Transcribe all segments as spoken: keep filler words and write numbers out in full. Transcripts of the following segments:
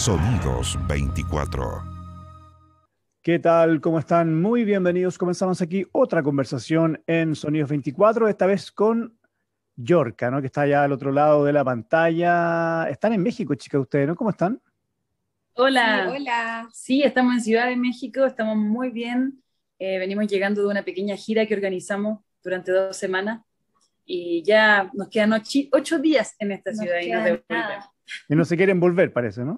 Sonidos veinticuatro. ¿Qué tal? ¿Cómo están? Muy bienvenidos. Comenzamos aquí otra conversación en Sonidos veinticuatro, esta vez con Yorka, ¿no? Que está allá al otro lado de la pantalla. Están en México, chicas, ustedes, ¿no? ¿Cómo están? Hola. Sí, hola. Sí, estamos en Ciudad de México, estamos muy bien. Eh, venimos llegando de una pequeña gira que organizamos durante dos semanas y ya nos quedan ocho, ocho días en esta Nos ciudad y nos queda devolvemos. nada. Y no se quieren volver, parece, ¿no?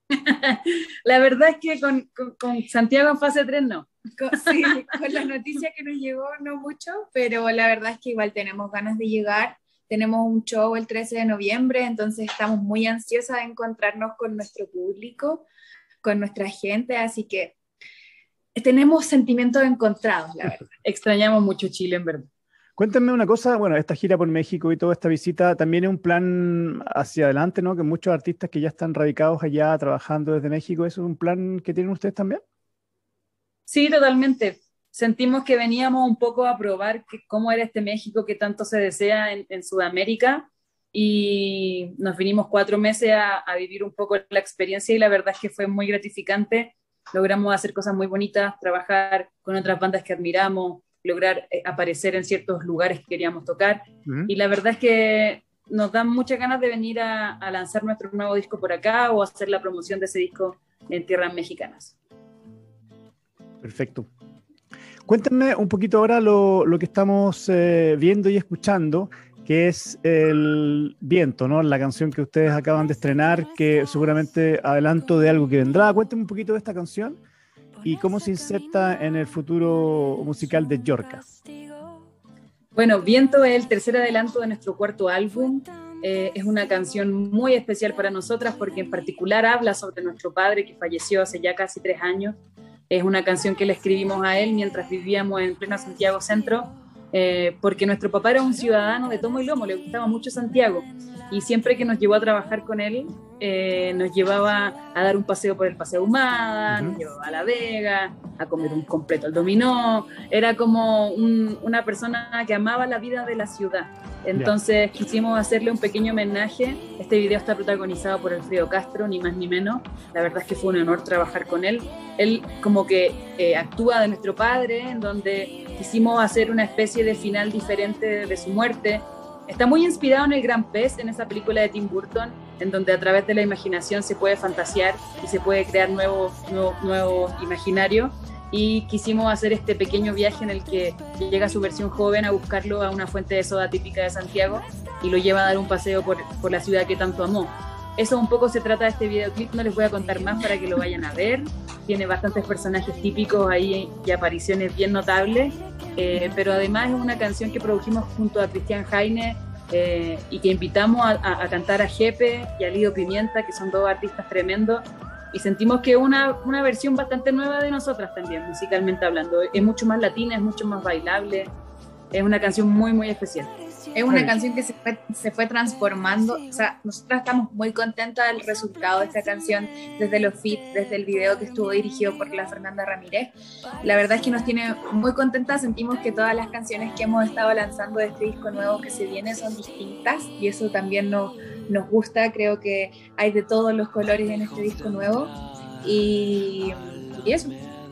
La verdad es que con, con, con Santiago en fase tres no. Con, sí, con la noticia que nos llegó no mucho, pero la verdad es que igual tenemos ganas de llegar. Tenemos un show el trece de noviembre, entonces estamos muy ansiosas de encontrarnos con nuestro público, con nuestra gente, así que tenemos sentimientos encontrados, la verdad. Extrañamos mucho Chile, en verdad. Cuéntenme una cosa, bueno, esta gira por México y toda esta visita también es un plan hacia adelante, ¿no? Que muchos artistas que ya están radicados allá trabajando desde México, ¿eso es un plan que tienen ustedes también? Sí, totalmente. Sentimos que veníamos un poco a probar que, cómo era este México que tanto se desea en, en Sudamérica y nos vinimos cuatro meses a, a vivir un poco la experiencia y la verdad es que fue muy gratificante. Logramos hacer cosas muy bonitas, trabajar con otras bandas que admiramos, lograr eh, aparecer en ciertos lugares que queríamos tocar. Uh-huh. Y la verdad es que nos dan muchas ganas de venir a, a lanzar nuestro nuevo disco por acá o hacer la promoción de ese disco en tierras mexicanas. Perfecto. Cuéntenme un poquito ahora lo, lo que estamos eh, viendo y escuchando, que es El Viento, ¿no? La canción que ustedes acaban de estrenar, que seguramente adelanto de algo que vendrá. Cuéntenme un poquito de esta canción y cómo se inserta en el futuro musical de Yorka. Bueno, Viento es el tercer adelanto de nuestro cuarto álbum. Eh, es una canción muy especial para nosotras porque en particular habla sobre nuestro padre que falleció hace ya casi tres años. Es una canción que le escribimos a él mientras vivíamos en pleno Santiago Centro, eh, porque nuestro papá era un ciudadano de tomo y lomo, le gustaba mucho Santiago y siempre que nos llevó a trabajar con él eh, nos llevaba a dar un paseo por el Paseo Ahumada, uh-huh. Nos llevaba a La Vega, a comer un completo al dominó. Era como un, una persona que amaba la vida de la ciudad. Entonces yeah. quisimos hacerle un pequeño homenaje. Este video está protagonizado por Alfredo Castro, ni más ni menos. La verdad es que fue un honor trabajar con él. Él como que eh, actúa de nuestro padre, en donde quisimos hacer una especie de final diferente de, de su muerte. Está muy inspirado en El Gran Pez, en esa película de Tim Burton, en donde a través de la imaginación se puede fantasear y se puede crear nuevos nuevo, nuevo imaginarios. Y quisimos hacer este pequeño viaje en el que llega su versión joven a buscarlo a una fuente de soda típica de Santiago y lo lleva a dar un paseo por, por la ciudad que tanto amó. Eso un poco se trata de este videoclip, no les voy a contar más para que lo vayan a ver. Tiene bastantes personajes típicos ahí y apariciones bien notables, eh, pero además es una canción que produjimos junto a Cristian Jaime eh, y que invitamos a, a, a cantar a Jepe y a Lido Pimienta, que son dos artistas tremendos, y sentimos que es una, una versión bastante nueva de nosotras también, musicalmente hablando. Es mucho más latina, es mucho más bailable, es una canción muy, muy especial. Es una Ay. canción que se fue, se fue transformando, o sea, nosotras estamos muy contentas del resultado de esta canción, desde los feats, desde el video que estuvo dirigido por la Fernanda Ramírez. La verdad es que nos tiene muy contentas, sentimos que todas las canciones que hemos estado lanzando de este disco nuevo que se viene son distintas y eso también nos, nos gusta, creo que hay de todos los colores en este disco nuevo y, y eso.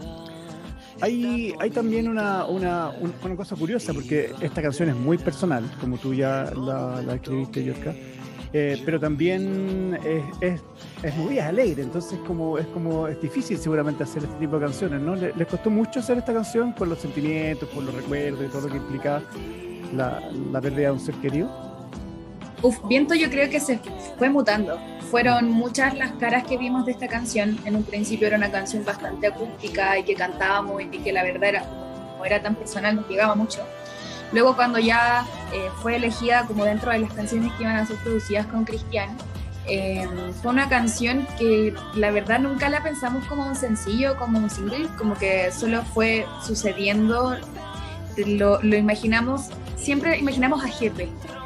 Hay, hay también una, una, una cosa curiosa, porque esta canción es muy personal, como tú ya la, la escribiste, Yorka, eh, pero también es, es, es movida, es alegre, entonces como, es, como, es difícil seguramente hacer este tipo de canciones, ¿no? ¿Les, les costó mucho hacer esta canción por los sentimientos, por los recuerdos y todo lo que implicaba la, la pérdida de un ser querido? Uf, Viento yo creo que se fue mutando. Fueron muchas las caras que vimos de esta canción. En un principio era una canción bastante acústica y que cantábamos y que la verdad era, como era tan personal, nos llegaba mucho. Luego cuando ya eh, fue elegida como dentro de las canciones que iban a ser producidas con Cristian, eh, fue una canción que la verdad nunca la pensamos como un sencillo, como un single, como que solo fue sucediendo, lo, lo imaginamos, siempre imaginamos a Jepe.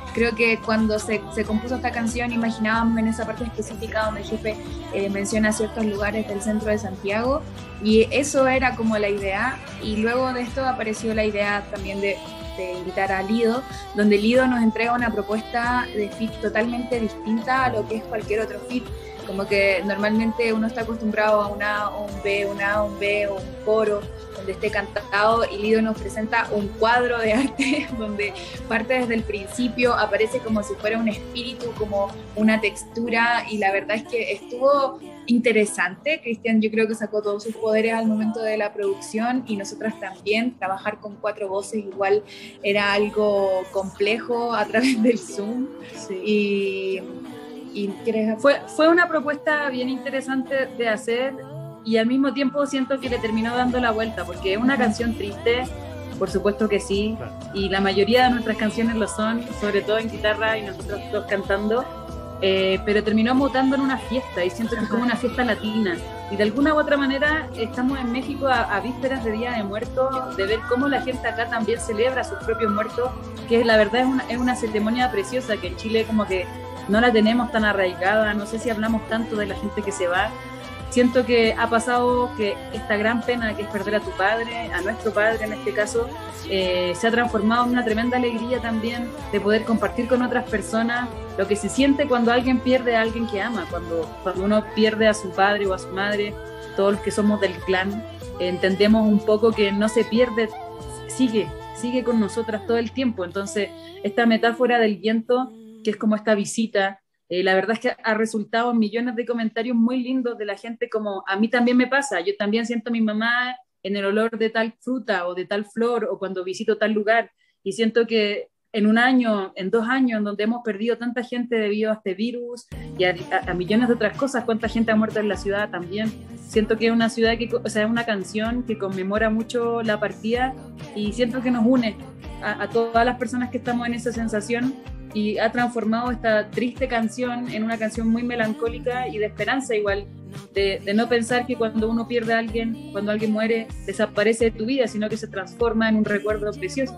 Creo que cuando se, se compuso esta canción imaginábamos en esa parte específica donde el jefe eh, menciona ciertos lugares del centro de Santiago, y eso era como la idea, y luego de esto apareció la idea también de, de invitar a Lido, donde Lido nos entrega una propuesta de feat totalmente distinta a lo que es cualquier otro feat. Como que normalmente uno está acostumbrado a una, un B, un A, un B, un coro, donde esté cantado, y Lido nos presenta un cuadro de arte donde parte desde el principio, aparece como si fuera un espíritu, como una textura, y la verdad es que estuvo interesante. Cristian, yo creo que sacó todos sus poderes al momento de la producción, y nosotras también. Trabajar con cuatro voces igual era algo complejo a través del Zoom. Sí. Y... ¿Y fue, fue una propuesta bien interesante de hacer, y al mismo tiempo siento que le terminó dando la vuelta, porque es una canción triste, por supuesto que sí, y la mayoría de nuestras canciones lo son, sobre todo en guitarra y nosotros dos cantando, eh, pero terminó mutando en una fiesta, y siento que es como una fiesta latina, y de alguna u otra manera estamos en México a, a vísperas de Día de Muertos, de ver cómo la gente acá también celebra a sus propios muertos, que la verdad es una, es una ceremonia preciosa, que en Chile como que no la tenemos tan arraigada, no sé si hablamos tanto de la gente que se va. Siento que ha pasado que esta gran pena que es perder a tu padre, a nuestro padre en este caso, eh, se ha transformado en una tremenda alegría también de poder compartir con otras personas lo que se siente cuando alguien pierde a alguien que ama, cuando, cuando uno pierde a su padre o a su madre. Todos los que somos del clan eh, entendemos un poco que no se pierde, sigue, sigue con nosotras todo el tiempo. Entonces esta metáfora del viento, que es como esta visita, eh, la verdad es que ha resultado en millones de comentarios muy lindos de la gente, como a mí también me pasa, yo también siento a mi mamá en el olor de tal fruta o de tal flor, o cuando visito tal lugar, y siento que en un año, en dos años, en donde hemos perdido tanta gente debido a este virus y a, a, a millones de otras cosas, cuánta gente ha muerto en la ciudad también, siento que es una ciudad que, o sea, es una canción que conmemora mucho la partida, y siento que nos une a, a todas las personas que estamos en esa sensación, y ha transformado esta triste canción en una canción muy melancólica y de esperanza igual, de, de no pensar que cuando uno pierde a alguien, cuando alguien muere, desaparece de tu vida, sino que se transforma en un recuerdo precioso.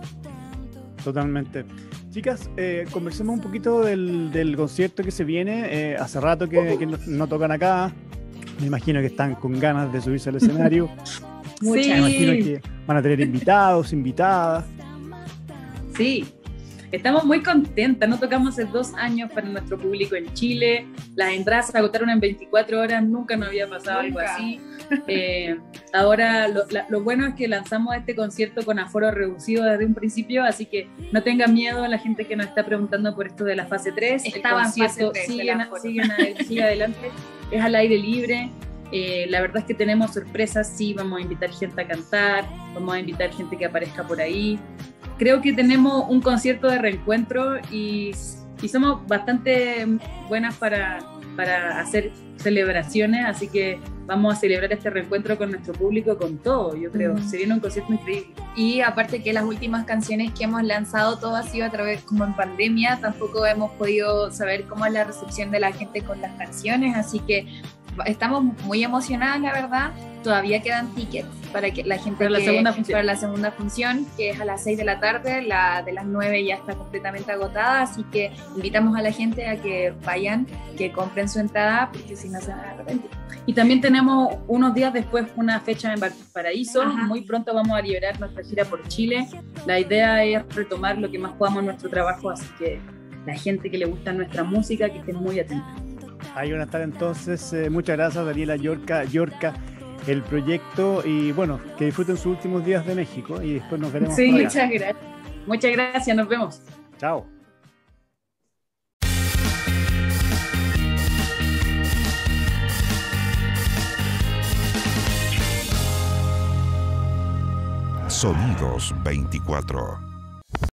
Totalmente. Chicas, eh, conversemos un poquito del, del concierto que se viene. Eh, hace rato que, que no, no tocan acá. Me imagino que están con ganas de subirse al escenario. Sí. Me imagino que van a tener invitados, invitadas. Sí. Estamos muy contentas, no tocamos hace dos años para nuestro público en Chile, las entradas se agotaron en veinticuatro horas, nunca nos había pasado nunca. Algo así. Eh, ahora lo, la, lo bueno es que lanzamos este concierto con aforo reducido desde un principio, así que no tengan miedo la gente que nos está preguntando por esto de la fase tres. Estaba en fase tres, siguen, siguen a, sigue adelante, es al aire libre. Eh, la verdad es que tenemos sorpresas, sí, vamos a invitar gente a cantar, vamos a invitar gente que aparezca por ahí. Creo que tenemos un concierto de reencuentro y, y somos bastante buenas para, para hacer celebraciones, así que vamos a celebrar este reencuentro con nuestro público con todo, yo creo. Mm. Se viene un concierto increíble. Y aparte que las últimas canciones que hemos lanzado, todo ha sido a través, como en pandemia, tampoco hemos podido saber cómo es la recepción de la gente con las canciones, así que estamos muy emocionadas, la verdad. Todavía quedan tickets para que la gente para, que, la segunda función. para la segunda función, que es a las seis de la tarde, la de las nueve ya está completamente agotada, así que invitamos a la gente a que vayan, que compren su entrada, porque si no se van a arrepentir. Y también tenemos unos días después una fecha en Valparaíso. Ajá. Muy pronto vamos a liberar nuestra gira por Chile. La idea es retomar lo que más podamos en nuestro trabajo, así que la gente que le gusta nuestra música, que estén muy atenta. Ahí van a estar entonces. Eh, muchas gracias, Daniela Yorca, Yorca, el proyecto, y bueno, que disfruten sus últimos días de México y después nos veremos. Sí, muchas gracias. Muchas gracias, nos vemos. Chao. Sonidos veinticuatro.